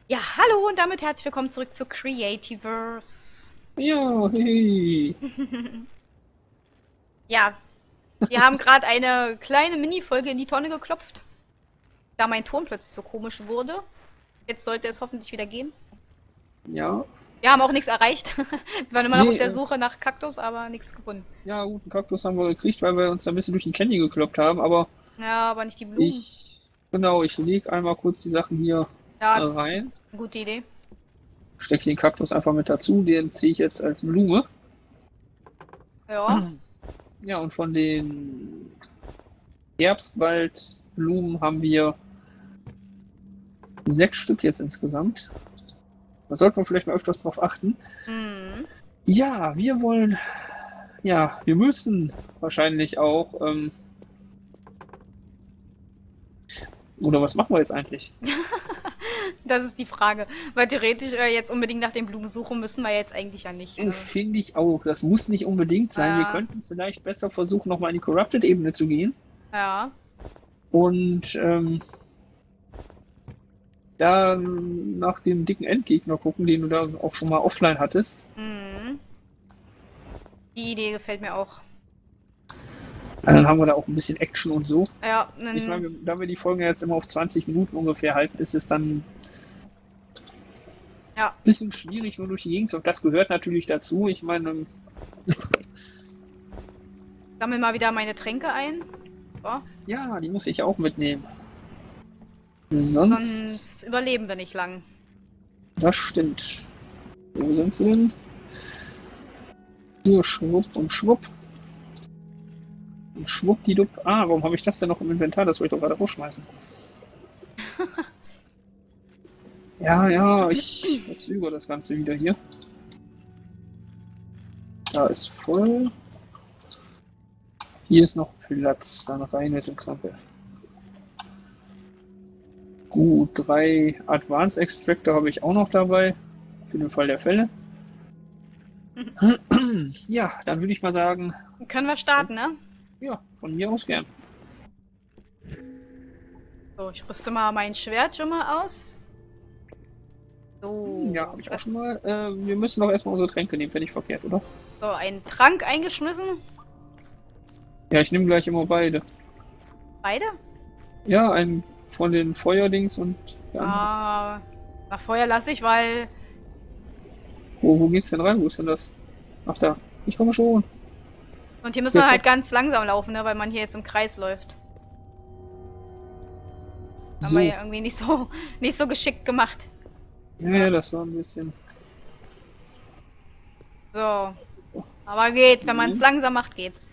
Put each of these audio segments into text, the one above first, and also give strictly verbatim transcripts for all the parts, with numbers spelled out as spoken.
Ja, hallo und damit herzlich willkommen zurück zu Creativerse. Ja, hey. Ja, wir haben gerade eine kleine Mini-Folge in die Tonne geklopft, da mein Ton plötzlich so komisch wurde. Jetzt sollte es hoffentlich wieder gehen. Ja. Wir haben auch nichts erreicht. Wir waren immer noch auf Nee, der äh, Suche nach Kaktus, aber nichts gefunden. ja, guten Kaktus haben wir gekriegt, weil wir uns da ein bisschen durch den Canyon gekloppt haben, aber Ja, aber nicht die Blumen. ich, genau, ich lege einmal kurz die Sachen hier Ja, äh, das ist rein, eine gute Idee. stecke den Kaktus einfach mit dazu, den ziehe ich jetzt als Blume. Ja, Ja, und von den Herbstwaldblumen haben wir sechs Stück jetzt insgesamt. Da sollte man vielleicht mal öfters drauf achten. hm. Ja, wir wollen, ja, wir müssen wahrscheinlich auch, ähm, oder was machen wir jetzt eigentlich? Das ist die Frage. Weil theoretisch äh, jetzt unbedingt nach den Blumen suchen müssen wir jetzt eigentlich ja nicht. Ne? Finde ich auch. Das muss nicht unbedingt sein. Wir Ja, könnten vielleicht besser versuchen, nochmal in die Corrupted-Ebene zu gehen ja. und ähm, da nach dem dicken Endgegner gucken, den du da auch schon mal offline hattest. Hm. Die Idee gefällt mir auch. Und dann haben wir da auch ein bisschen Action und so. Ja, Ich dann, meine, da wir die Folgen jetzt immer auf zwanzig Minuten ungefähr halten, ist es dann ja. ein bisschen schwierig nur durch die Gegend. Und das gehört natürlich dazu. Ich meine, Sammel mal wieder meine Tränke ein. So. ja, die muss ich auch mitnehmen. Sonst, Sonst überleben wir nicht lang. das stimmt. Wo sind sie denn? Hier, schwupp und schwupp. Und schwuppdiwupp. Ah, warum habe ich das denn noch im Inventar? Das wollte ich doch gerade rausschmeißen. Ja, ja, ich verzögere das Ganze wieder hier. Da ist voll. Hier ist noch Platz. Dann rein mit dem Krempel. Gut, drei Advanced Extractor habe ich auch noch dabei. Für den Fall der Fälle. Ja, dann würde ich mal sagen, Können wir starten, ne? ja, von mir aus gern. So, ich rüste mal mein Schwert schon mal aus. So. Ja, habe ich auch das- schon mal. Äh, wir müssen doch erstmal unsere Tränke nehmen, finde ich verkehrt, oder? So, einen Trank eingeschmissen. Ja, ich nehme gleich immer beide. Beide? Ja, einen von den Feuerdings und der andere. Ah, nach Feuer lasse ich, weil. Wo, wo geht's denn rein? Wo ist denn das? Ach da. Ich komme schon. Und hier müssen wir Jetzt halt auf- ganz langsam laufen, ne? Weil man hier jetzt im Kreis läuft. Haben So. wir ja irgendwie nicht so, nicht so geschickt gemacht. Ja, ja, das war ein bisschen. So. Aber geht, wenn man es Mhm. langsam macht, geht's.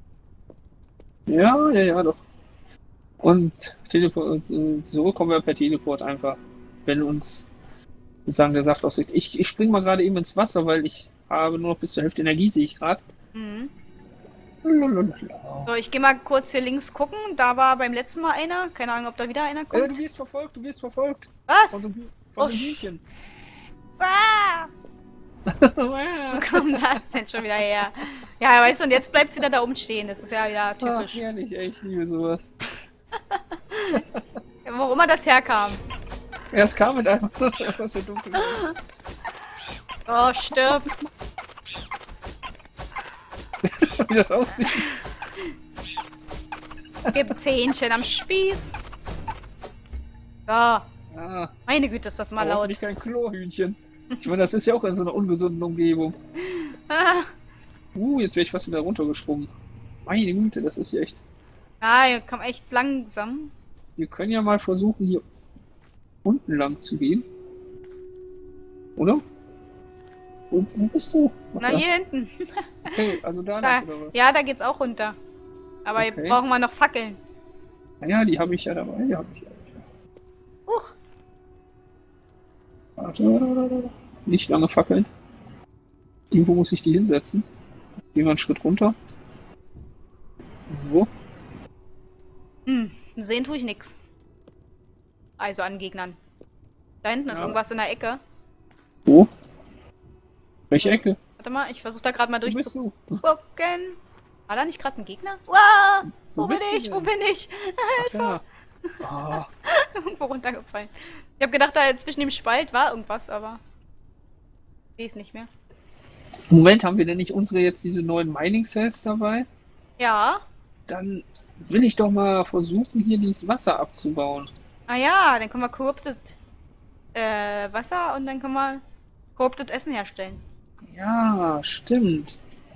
Ja, ja, ja, doch. Und Teleport, äh, zurück kommen wir per Teleport einfach. Wenn uns sozusagen der Saft aussieht. Ich, ich spring mal gerade eben ins Wasser, weil ich habe nur noch bis zur Hälfte Energie, sehe ich gerade. Mhm. So, ich gehe mal kurz hier links gucken. Da war beim letzten Mal einer. Keine Ahnung, ob da wieder einer Äh, kommt. du wirst verfolgt, du wirst verfolgt. Was? Von so, einem- von so einem Oh, Hühnchen. Ah! Wo kam das denn schon wieder her? Ja, weißt du, und jetzt bleibt sie wieder da oben stehen. Das ist ja wieder Ach, typisch. herrlich, ey, ich liebe sowas. Ja, wo immer das herkam. Ja, es kam mit einem aus der Dunkelheit. Oh, stirb. Wie das aussieht. Gib Zähnchen am Spieß. So, Ah, meine Güte, ist das mal aber laut. hoffentlich kein Chlorhühnchen. Ich meine, das ist ja auch in so einer ungesunden Umgebung. Ah, Uh, jetzt wäre ich fast wieder runtergesprungen. Meine Güte, das ist ja echt. ah, hier kommt echt langsam. Wir können ja mal versuchen, hier unten lang zu gehen. Oder? Wo, wo bist du? Ach, Na, da. hier hinten. Okay, also da, Da, lang, oder was? ja, da geht's auch runter. Aber jetzt Okay. brauchen wir noch Fackeln. Naja, die habe ich ja dabei. Die habe ich ja. Huch. Warte, warte, warte, warte. Nicht lange fackeln. Irgendwo muss ich die hinsetzen. Gehen wir einen Schritt runter. Wo? Hm, sehen tue ich nix. Also an Gegnern. Da hinten ist Ja. irgendwas in der Ecke. Wo? Welche Ecke? Warte mal, ich versuche da gerade mal Wo bist du? durchzugucken. War da nicht gerade ein Gegner? Wow, wo, Wo bin bist du ich? Wo denn? bin ich? Ach, da. Oh. Irgendwo runtergefallen. Ich habe gedacht, da zwischen dem Spalt war irgendwas, aber ich sehe es nicht mehr. Moment, haben wir denn nicht unsere jetzt diese neuen Mining Cells dabei? Ja. Dann will ich doch mal versuchen, hier dieses Wasser abzubauen. Ah ja, dann können wir Corrupted äh, Wasser und dann können wir Corrupted Essen herstellen. Ja, stimmt.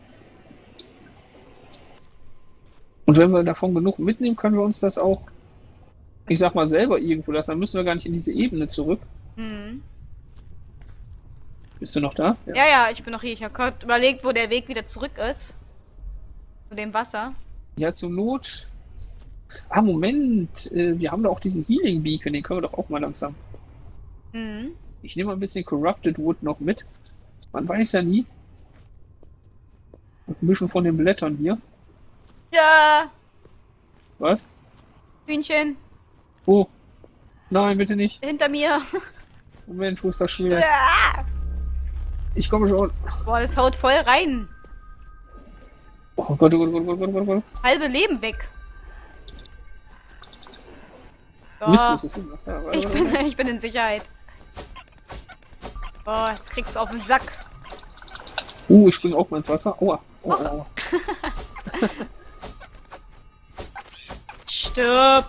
Und wenn wir davon genug mitnehmen, können wir uns das auch, ich sag mal, selber irgendwo lassen. Dann müssen wir gar nicht in diese Ebene zurück. Mhm. Bist du noch da? Ja, ja, ja, ich bin noch hier. Ich habe gerade überlegt, wo der Weg wieder zurück ist. Zu dem Wasser. Ja, zur Not. Ah, Moment. Äh, wir haben da auch diesen Healing Beacon. Den können wir doch auch mal langsam. Mhm. Ich nehme mal ein bisschen Corrupted Wood noch mit. Man weiß ja nie. Ein bisschen von den Blättern hier. Ja, Was? Hühnchen, Oh. Nein, bitte nicht. hinter mir. Moment, wo ist das Schwert? Ja. Ich komme schon. Boah, das haut voll rein. Oh Gott, oh Gott, oh Gott, oh Gott, oh Gott. Halbe Leben weg. So, Mist, was ist denn noch da? ich bin, ich bin in Sicherheit. Boah, jetzt kriegt's auf den Sack. Uh, ich springe auch mal ins Wasser. Aua. Aua, aua, aua. Stirb.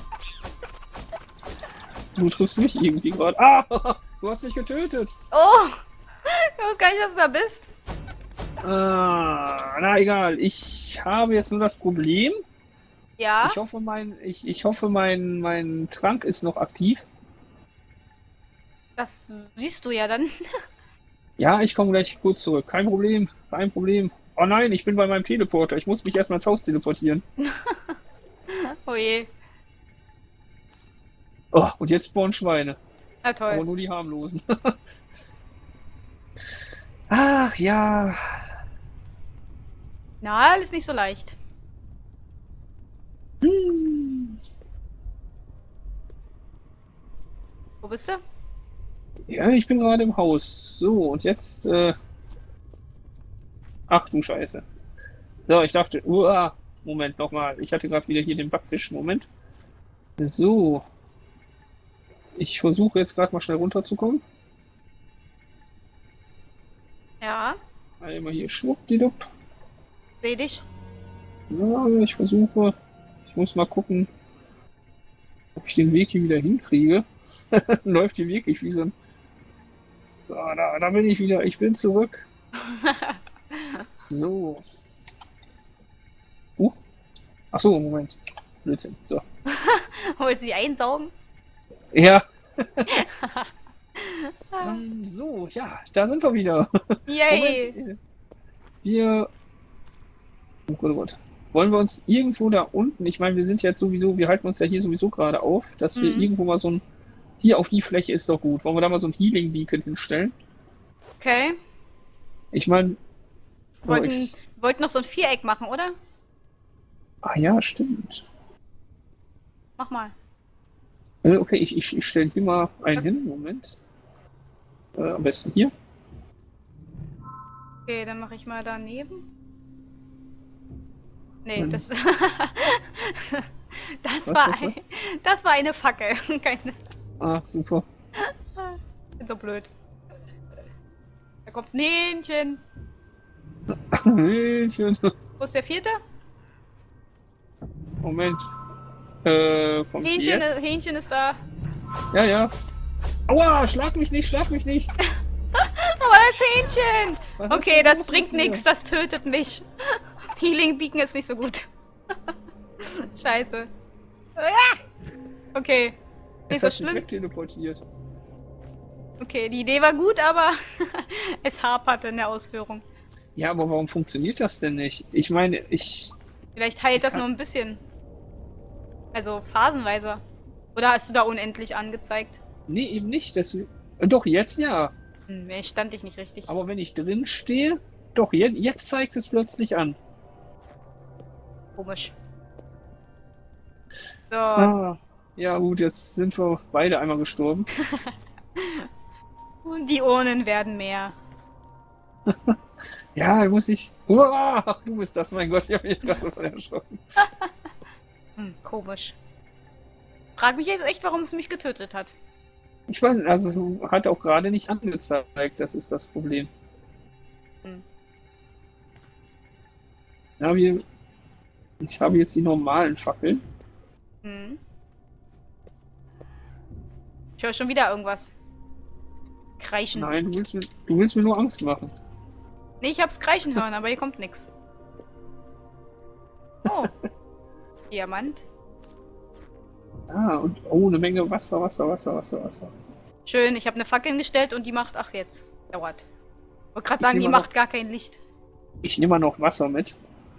Du triffst mich irgendwie gerade. Ah! Du hast mich getötet! Oh, ich weiß gar nicht, dass du da bist. Ah, na egal. Ich habe jetzt nur das Problem. Ja, Ich hoffe, mein, ich, ich hoffe, mein, mein Trank ist noch aktiv. das siehst du ja dann. Ja, ich komme gleich kurz zurück. Kein Problem. Kein Problem. Oh nein, ich bin bei meinem Teleporter. Ich muss mich erstmal ins Haus teleportieren. Oh je. Oh, und jetzt spawnen Schweine. Na Aber toll. nur die harmlosen. Ach ja. Na, alles nicht so leicht. Hm. Wo bist du? Ja, ich bin gerade im Haus. So, und jetzt, äh... Ach du Scheiße. So, ich dachte, uah, Moment, nochmal. Ich hatte gerade wieder hier den Backfisch. Moment. So. Ich versuche jetzt gerade mal schnell runterzukommen. Ja, Einmal hier schwuppdiwupp. seh dich. Ja, ich versuche. Ich muss mal gucken, ob ich den Weg hier wieder hinkriege. Läuft hier wirklich wie so ein... So, da, da bin ich wieder. Ich bin zurück. So. Uh. Ach so, Moment. Blödsinn. So. Wollt sie einsaugen? Ja. Ähm, so, ja, da sind wir wieder. Yay! Moment. Wir... Oh Gott, oh Gott. Wollen wir uns irgendwo da unten... Ich meine, wir sind jetzt sowieso... Wir halten uns ja hier sowieso gerade auf, dass wir Mhm. irgendwo mal so ein... Hier auf die Fläche ist doch gut. Wollen wir da mal so ein Healing Beacon hinstellen? Okay. Ich meine... Oh, Wollten, ich... wollten noch so ein Viereck machen, oder? Ah ja, stimmt. Mach mal. Äh, okay, ich, ich, ich stelle hier mal einen hin. Moment. Äh, am besten hier. Okay, dann mache ich mal daneben. Nee, Hm. das. das, Was, war was, ein, das war eine Fackel. Keine. Ah, super. Bin so blöd. Da kommt ein Hähnchen. Hähnchen. Wo ist der vierte? Moment. Äh, kommt Hähnchen, hier? Hähnchen ist da. Ja, ja. Aua, schlag mich nicht, schlag mich nicht. Aber das Hähnchen! Was ist Okay, denn das los bringt mit dir? nichts, das tötet mich. Healing Beacon ist nicht so gut. Scheiße. Ah! Okay. Es Nicht so hat sich schlimm. wegteleportiert. Okay, die Idee war gut, aber es haperte in der Ausführung. Ja, aber warum funktioniert das denn nicht? Ich meine, ich... Vielleicht heilt das Kann- nur ein bisschen. Also phasenweise. Oder hast du da unendlich angezeigt? Nee, eben nicht. Deswegen... Äh, Doch, jetzt ja. Hm, nee, stand ich nicht richtig. Aber wenn ich drin stehe... Doch, jetzt, jetzt zeigt es plötzlich an. Komisch. So. Ah, ja gut, jetzt sind wir beide einmal gestorben. Und die Urnen werden mehr. Ja, muss ich... Uah, ach, du bist das, mein Gott. Ich habe mich jetzt gerade so voll erschrocken. Hm, komisch. Frag mich jetzt echt, warum es mich getötet hat. Ich weiß, also hat auch gerade nicht angezeigt, das ist das Problem. Hm. Ja, wir, ich habe jetzt die normalen Fackeln. Hm. Ich höre schon wieder irgendwas. Kreischen. Nein, du willst, mir, du willst mir nur Angst machen. Nee, ich hab's kreischen hören, aber hier kommt nix. Oh. Diamant. Ah, und oh, eine Menge Wasser, Wasser, Wasser, Wasser, Wasser. Schön, ich habe eine Fackel gestellt und die macht... Ach, jetzt. Dauert. Ich wollte gerade Ich sagen, die nehme macht noch- gar kein Licht. Ich nehme mal noch Wasser mit.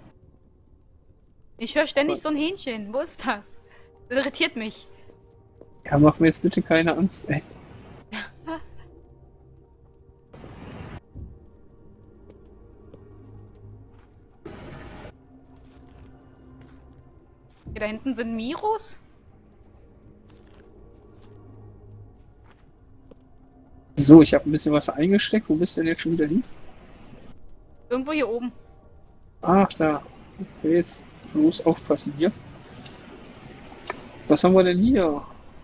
Ich höre ständig so ein Hähnchen. Wo ist das? Das irritiert mich. Ja, mach mir jetzt bitte keine Angst, ey. Hier da hinten sind Miros. So, ich habe ein bisschen Wasser eingesteckt. Wo bist du denn jetzt schon wieder hin? Irgendwo hier oben. Ach, da. Okay, jetzt los aufpassen hier. Was haben wir denn hier?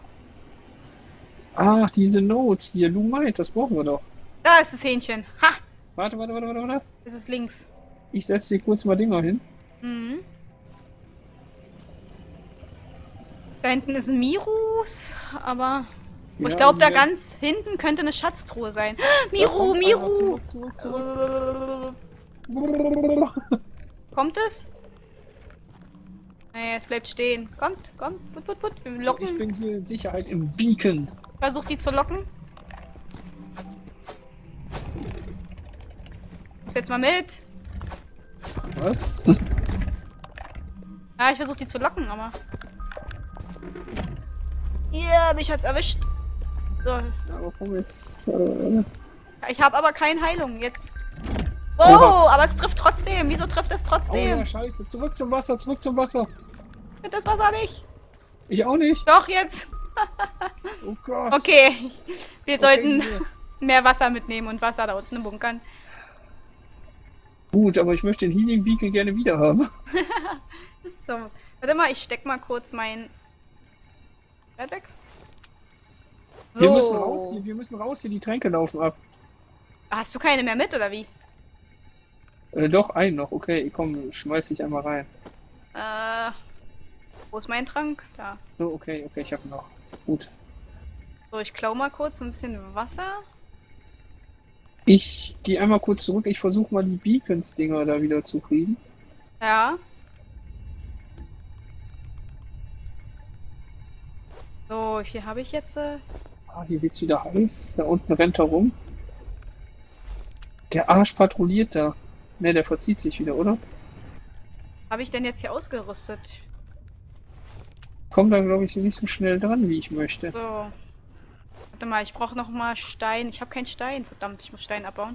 Ach, diese Notes hier. Lumite, das brauchen wir doch. Da ist das Hähnchen. Ha! Warte, warte, warte, warte, warte. Es ist links. Ich setze dir kurz mal Dinger hin. Mhm. Da hinten ist ein Mirus, aber... Oh, ich Ja, glaube, da hier. ganz hinten könnte eine Schatztruhe sein. Da Miru, kommt einer. Miru! Zurück, zurück, zurück. Kommt es? Nee, es bleibt stehen. Kommt, kommt, put, put, put. Wir Ich locken. bin hier in Sicherheit im Beacon. Versuch die zu locken. Muss jetzt mal mit. Was? Ja, ich versuche die zu locken, aber... Ja, mich hat's erwischt. So, Aber komm jetzt. Äh, ich habe aber keine Heilung jetzt. Wow, Oha. aber es trifft trotzdem. Wieso trifft es oh trotzdem? ja, scheiße. Zurück zum Wasser, zurück zum Wasser. Ich find das Wasser nicht. Ich auch nicht. Doch, jetzt. Oh Gott. Okay, wir Okay, sollten diese- mehr Wasser mitnehmen und Wasser da unten im Bunkern. Gut, aber ich möchte den Healing Beacon gerne wieder haben. So, warte mal, ich steck mal kurz mein... Schwert weg. So. Wir müssen raus hier, wir müssen raus hier, die Tränke laufen ab. Hast du keine mehr mit, oder wie? Äh, doch, einen noch. Okay, komm, schmeiß dich einmal rein. Äh, wo ist mein Trank? Da. So, okay, okay, ich hab noch. Gut. So, ich klau mal kurz ein bisschen Wasser. Ich gehe einmal kurz zurück. Ich versuche mal die Beacons-Dinger da wieder zu kriegen. Ja. So, hier habe ich jetzt... Äh, Ah, hier wird's wieder heiß. Da unten rennt er rum. Der Arsch patrouilliert da. Ne, der verzieht sich wieder, oder? habe ich denn jetzt hier ausgerüstet? Kommt da, glaube ich, nicht so schnell dran, wie ich möchte. So. Warte mal, ich brauche noch mal Stein. Ich habe keinen Stein. Verdammt, ich muss Stein abbauen.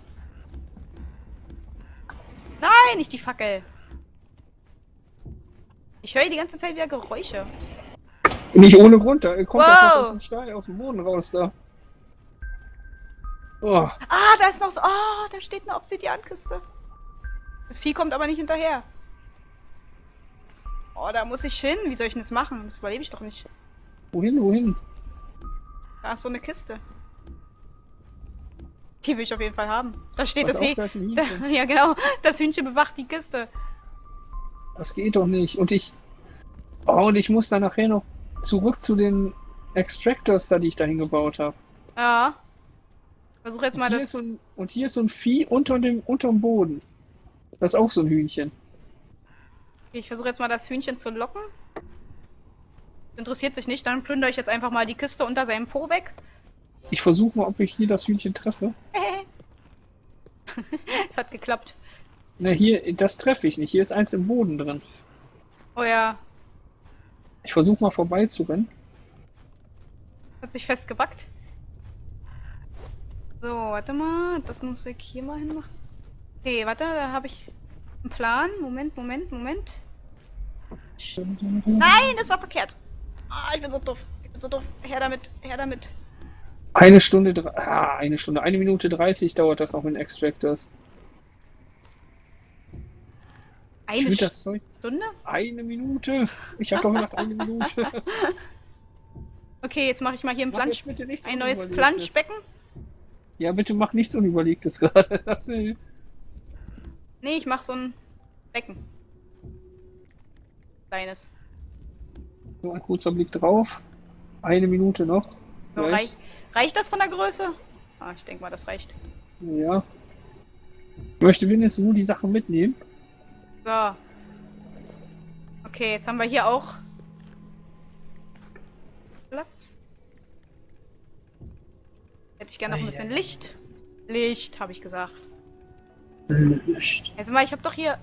Nein, nicht die Fackel. Ich höre die ganze Zeit wieder Geräusche. Nicht ohne Grund, da kommt Wow. doch was aus dem Stein, aus dem Boden raus da. Oh, Ah, da ist noch so... Ah, da steht eine Obsidiankiste. Das Vieh kommt aber nicht hinterher. Oh, da muss ich hin. Wie soll ich denn das machen? Das überlebe ich doch nicht. wohin, wohin? Da ist so eine Kiste. Die will ich auf jeden Fall haben. Da steht Was das Häh- aufwärts im da, Hähnchen? Ja, genau. Das Hühnchen bewacht die Kiste. Das geht doch nicht. Und ich. Oh, und ich muss dann nachher noch zurück zu den Extractors da, die ich dahin gebaut habe. Ja. Versuch jetzt mal Und hier, das... ist so ein, und hier ist so ein Vieh unter dem, unterm Boden. Das ist auch so ein Hühnchen. Ich versuche jetzt mal das Hühnchen zu locken. Interessiert sich nicht, dann plündere ich jetzt einfach mal die Kiste unter seinem Po weg. Ich versuche mal, ob ich hier das Hühnchen treffe. Es hat geklappt. Na, hier, das treffe ich nicht. Hier ist eins im Boden drin. Oh ja, Ich versuche mal vorbeizurennen. hat sich festgebackt. So, warte mal, das muss ich hier mal hinmachen. Okay, warte, da habe ich einen Plan. Moment, Moment, Moment. Nein, das war verkehrt. Ah, ich bin so doof. Ich bin so doof. Her damit, her damit. Eine Stunde, dre- ah, eine Stunde, eine Minute dreißig dauert das noch mit Extractors. Ich Eine will das Zeug. Stunde? Eine Minute? Ich habe doch gedacht, eine Minute. Okay, jetzt mache ich mal hier ein, Mach Plansch jetzt bitte nichts ein neues Unüberlegtes. Planschbecken. Ja, bitte mach nichts Unüberlegtes gerade. Das will... Nee, ich mache so ein Becken. Kleines. So, ein kurzer Blick drauf. Eine Minute noch. So, reich, reicht das von der Größe? Ah, ich denke mal, das reicht. Ja. Ich möchte wenigstens nur die Sachen mitnehmen. So. Okay, jetzt haben wir hier auch Platz. Hätte ich gerne noch ein bisschen Licht. Licht, habe ich gesagt. Licht. Jetzt mal, ich habe doch hier...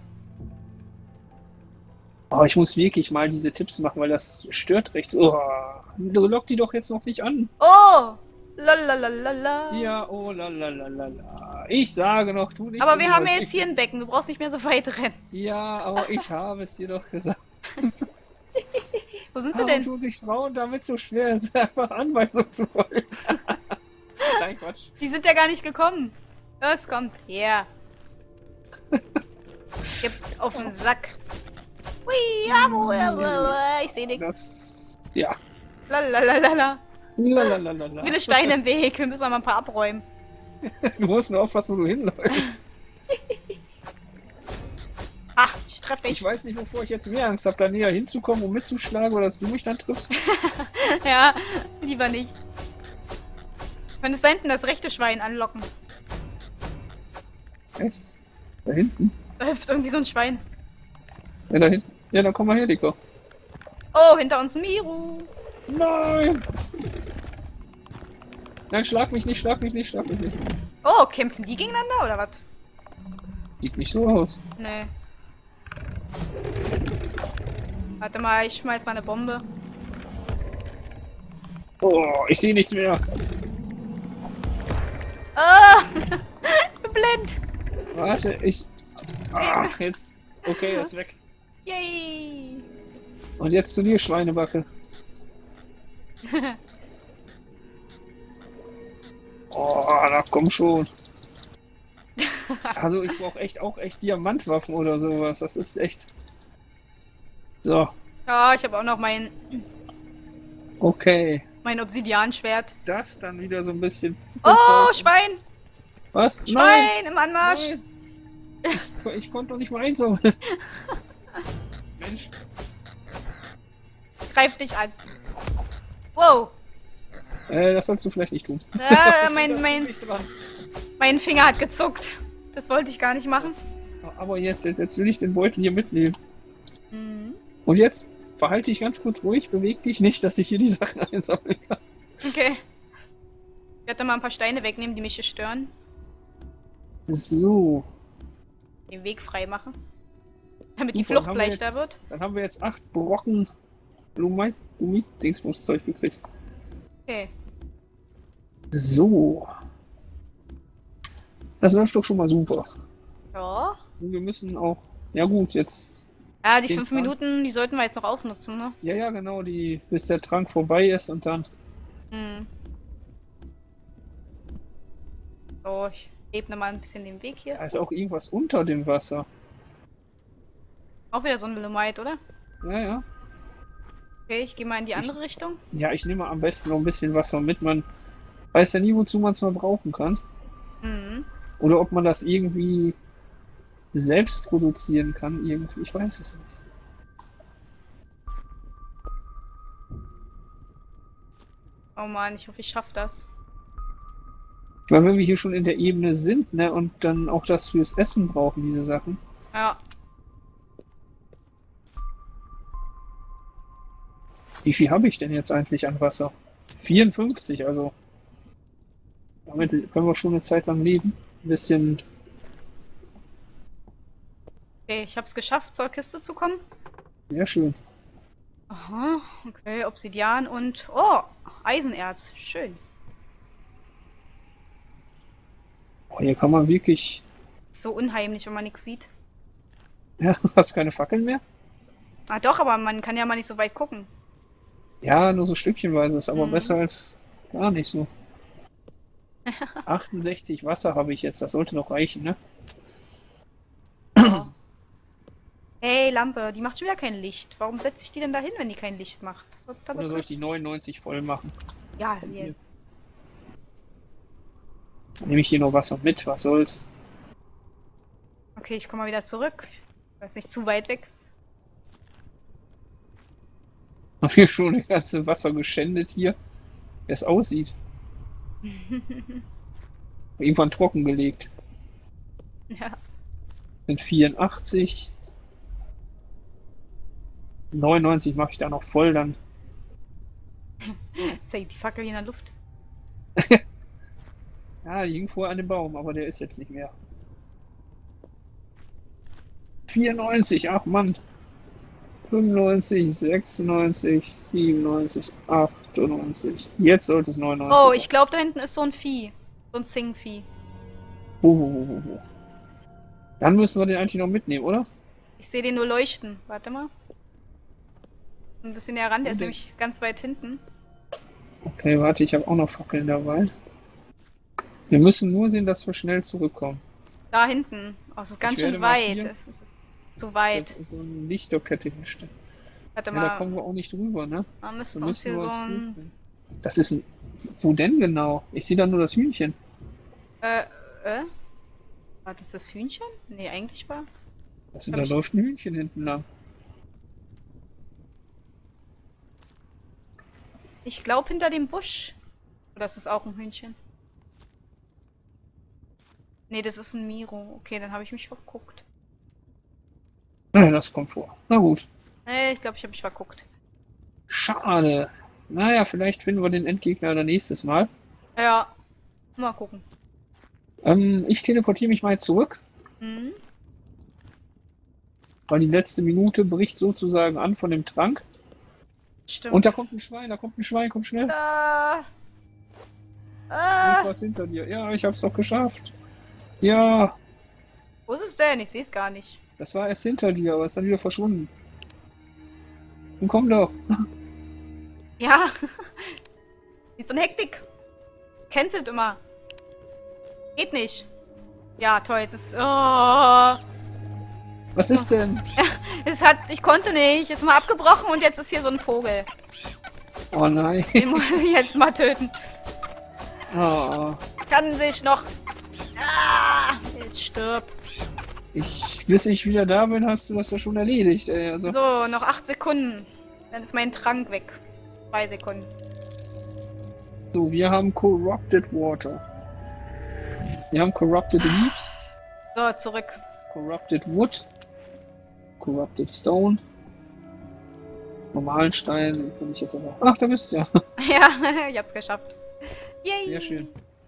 Oh, ich muss wirklich mal diese Tipps machen, weil das stört recht. Oh, lock die doch jetzt noch nicht an. Oh! Lalalala. Ja, oh la la la la la. Ich sage noch, tu nicht. Aber wir haben ja jetzt hier ein Becken, du brauchst nicht mehr so weit rennen. Ja, aber ich habe es dir doch gesagt. Wo sind sie Warum denn? tun sich Frauen damit so schwer, es einfach Anweisung zu folgen? Nein, Quatsch. Die sind ja gar nicht gekommen. Es kommt her. Gibt auf den Sack. Hui, ja, ich sehe nichts. Das, ja. Lalalala. Lalalala. Viele Steine im Weg, wir müssen mal ein paar abräumen. Du musst nur aufpassen, wo du hinläufst. Ah, ich treffe dich. Ich weiß nicht, wovor ich jetzt mehr Angst habe, da näher hinzukommen, um mitzuschlagen, oder dass du mich dann triffst. Ja, lieber nicht. Könntest da hinten das rechte Schwein anlocken. Rechts? Da hinten? Da hüpft irgendwie so ein Schwein. Ja, da hinten. Ja, dann komm mal her, Dicker. Oh, hinter uns Miru. Nein! Nein, schlag mich nicht, schlag mich nicht, schlag mich nicht. Oh, kämpfen die gegeneinander oder was? Sieht nicht so aus. Nee. Warte mal, ich schmeiß mal eine Bombe. Oh, ich sehe nichts mehr. Ah! Ich bin blind! Warte, ich... Ah, jetzt... Okay, er ist weg. Yay! Und jetzt zu dir, Schweinebacke. Oh, na komm schon. Also ich brauche echt auch echt Diamantwaffen oder sowas. Das ist echt... So, Ja, ich habe auch noch mein, okay. mein Obsidianschwert. Das dann wieder so ein bisschen... Oh, Schwein! Was? Schwein Nein! im Anmarsch! Nein. Ich, ich konnte doch nicht mal einsammeln. Mensch. Greif dich an. Wow! Äh, das sollst du vielleicht nicht tun. Ah, Ich mein, bin da mein, ziemlich dran. mein Finger hat gezuckt. Das wollte ich gar nicht machen. Aber jetzt, jetzt, jetzt will ich den Beutel hier mitnehmen. Mhm. Und jetzt verhalte dich ganz kurz ruhig, beweg dich nicht, dass ich hier die Sachen einsammeln kann. Okay. Ich werde mal ein paar Steine wegnehmen, die mich hier stören. So. Den Weg frei machen. Damit die Super, Flucht dann haben wir leichter jetzt- wird. Dann haben wir jetzt acht Brocken Lumit-Dingsbums-Zeug gekriegt. Okay. So. Das läuft doch schon mal super. Ja. Und wir müssen auch... Ja gut, jetzt... Ja, die Den fünf Trank. Minuten, die sollten wir jetzt noch ausnutzen, ne? Ja, ja, genau, die, bis der Trank vorbei ist und dann... Hm. So, ich ebne mal ein bisschen den Weg hier. Da ist auch irgendwas unter dem Wasser. Auch wieder so ein Lumite, oder? Ja, ja. Okay, ich gehe mal in die andere Richtung. Ja, ich nehme am besten noch ein bisschen Wasser mit. Man weiß ja nie, wozu man es mal brauchen kann. Mhm. Oder ob man das irgendwie selbst produzieren kann. Irgendwie. Ich weiß es nicht. Oh Mann, ich hoffe, ich schaffe das. Weil wenn wir hier schon in der Ebene sind, ne, und dann auch das fürs Essen brauchen, diese Sachen. Ja. Wie viel habe ich denn jetzt eigentlich an Wasser? vierundfünfzig, also. Damit können wir schon eine Zeit lang leben. Ein bisschen. Okay, ich habe es geschafft, zur Kiste zu kommen. Sehr schön. Aha, okay, Obsidian und... Oh, Eisenerz. Schön. Oh, hier kann man wirklich. So unheimlich, wenn man nichts sieht. Ja, hast du keine Fackeln mehr? Ah doch, aber man kann ja mal nicht so weit gucken. Ja, nur so stückchenweise, ist aber Mhm. besser als gar nicht so. achtundsechzig Wasser habe ich jetzt, das sollte noch reichen, ne? Hey, Lampe. Die macht schon wieder kein Licht. Warum setze ich die denn da hin, wenn die kein Licht macht? Oder soll ich die neunundneunzig voll machen? Ja, hier. Dann nehme ich hier noch Wasser mit, was soll's. Okay, ich komme mal wieder zurück. Ich weiß nicht, zu weit weg. Haben wir schon das ganze Wasser geschändet hier, wie es aussieht. Irgendwann trockengelegt. Ja. Sind vierundachtzig. neunundneunzig mache ich da noch voll, dann. Zeig die Fackel hier in der Luft. Ja, die hing vorher an dem Baum, aber der ist jetzt nicht mehr. vierundneunzig, ach Mann. fünfundneunzig, sechsundneunzig, siebenundneunzig, achtundneunzig. Jetzt sollte es neunundneunzig Oh, sein. ich glaube, da hinten ist so ein Vieh. So ein Sing-Vieh. Wo, wo, wo, wo, wo? Dann müssen wir den eigentlich noch mitnehmen, oder? Ich sehe den nur leuchten. Warte mal. Ein bisschen näher ran, der ist Okay. nämlich ganz weit hinten. Okay, warte, ich habe auch noch Fackeln dabei. Wir müssen nur sehen, dass wir schnell zurückkommen. Da hinten. Oh, es ist ganz Ich werde schön mal weit. hier- Es ist zu weit. So eine Lichterkette hinstellen. Warte Ja, da mal. kommen wir auch nicht drüber, ne? Wir müssen Da uns müssen hier wir- so ein... Das ist ein... Wo denn genau? Ich sehe da nur das Hühnchen. Äh, äh? War das das Hühnchen? Nee, eigentlich war... Also, Hab da ich- läuft ein Hühnchen hinten lang. Ich glaube hinter dem Busch. Oder ist es auch ein Hühnchen? Nee, das ist ein Miro. Okay, dann habe ich mich verguckt. Ja, das kommt vor. Na gut. Nee, ich glaube, ich habe mich verguckt. Schade. Naja, vielleicht finden wir den Endgegner dann nächstes Mal. Ja, mal gucken. Ähm, ich teleportiere mich mal jetzt zurück, Mhm. weil die letzte Minute bricht sozusagen an von dem Trank. Stimmt. Und da kommt ein Schwein, da kommt ein Schwein, komm schnell. Ah. Das Ah. war's hinter dir. Ja, ich hab's doch geschafft. Ja, Wo ist es denn? Ich sehe es gar nicht. das war erst hinter dir, aber ist dann wieder verschwunden. Nun komm doch. Ja. Wie so eine Hektik. Cancelt immer. Geht nicht. Ja, toll. Jetzt ist... Oh. Was ist denn? Es hat... Ich konnte nicht. Ist mal abgebrochen und jetzt ist hier so ein Vogel. Oh nein. Den muss ich jetzt mal töten. Oh, Kann sich noch... Ah, jetzt stirb. ich, bis ich wieder da bin, hast du das ja schon erledigt. Ey. Also, So, noch acht Sekunden. Dann ist mein Trank weg. Zwei Sekunden. so, wir haben Corrupted Water. Wir haben Corrupted Leaf, So, zurück. Corrupted Wood, Corrupted Stone, normalen Stein, den kann ich jetzt aber... Ach, da bist du ja. Ja, ich hab's geschafft. Yay. Sehr schön.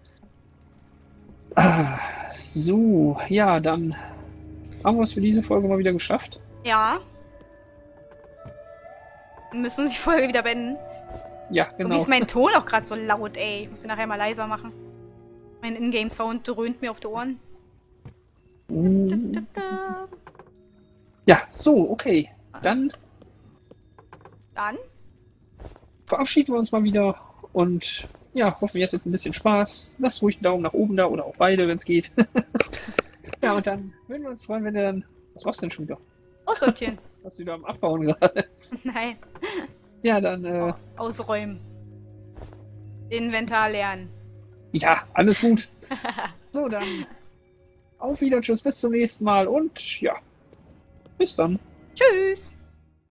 Ah, so, ja, dann haben wir es für diese Folge mal wieder geschafft. Ja. Wir müssen uns die Folge wieder beenden. Ja, Irgendwie genau. ist mein Ton auch gerade so laut, ey. Ich muss ihn nachher mal leiser machen. Mein Ingame-Sound dröhnt mir auf die Ohren. Mm, Da, da. Ja, so, okay. Dann Dann? verabschieden wir uns mal wieder und ja, hoffen, ihr hattet ein bisschen Spaß. Lasst ruhig einen Daumen nach oben da oder auch beide, wenn es geht. Ja, und dann würden wir uns freuen, wenn ihr dann... Was machst du denn schon wieder? Aussortieren. Hast du wieder am Abbauen gerade? Nein. Ja, dann, äh, Ausräumen. Inventar lernen. ja, alles gut. So, dann auf Wiedersehen, bis zum nächsten Mal und ja, bis dann. Tschüss.